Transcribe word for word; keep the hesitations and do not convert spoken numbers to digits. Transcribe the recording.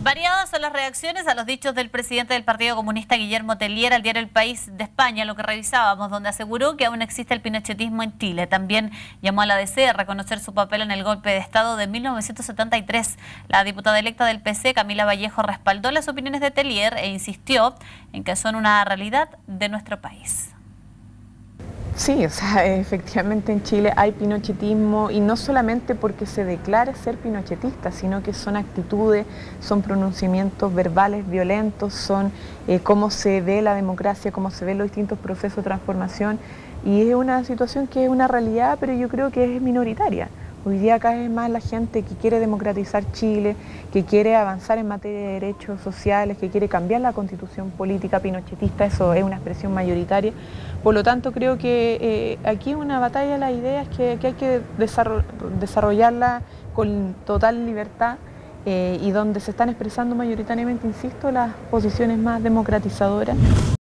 Variadas son las reacciones a los dichos del presidente del Partido Comunista, Guillermo Tellier, al diario El País de España, lo que revisábamos, donde aseguró que aún existe el pinochetismo en Chile. También llamó a la A D C a reconocer su papel en el golpe de Estado de mil novecientos setenta y tres. La diputada electa del P C, Camila Vallejo, respaldó las opiniones de Tellier e insistió en que son una realidad de nuestro país. Sí, o sea, efectivamente en Chile hay pinochetismo, y no solamente porque se declare ser pinochetista, sino que son actitudes, son pronunciamientos verbales violentos, son eh, cómo se ve la democracia, cómo se ven los distintos procesos de transformación, y es una situación que es una realidad, pero yo creo que es minoritaria. Hoy día cada vez más la gente que quiere democratizar Chile, que quiere avanzar en materia de derechos sociales, que quiere cambiar la constitución política pinochetista, eso es una expresión mayoritaria. Por lo tanto, creo que eh, aquí una batalla de las ideas que, que hay que desarrollarla con total libertad eh, y donde se están expresando mayoritariamente, insisto, las posiciones más democratizadoras.